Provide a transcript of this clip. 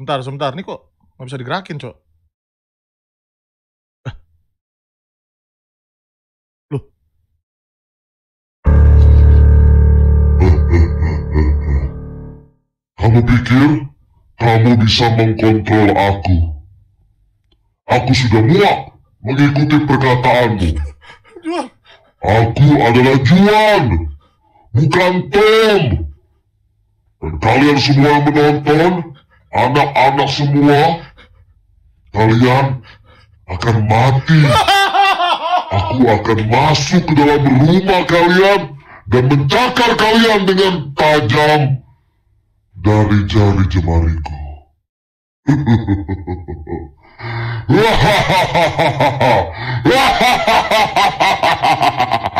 Sebentar, nih kok nggak bisa digerakin, Cok? Loh, Kamu pikir kamu bisa mengkontrol aku? Aku sudah muak mengikuti perkataanmu. Juan, Aku adalah Juan, bukan Tom. Dan kalian semua yang menonton, anak-anak semua, kalian akan mati. Aku akan masuk ke dalam rumah kalian dan mencakar kalian dengan tajam dari jari jemariku. Hahaha.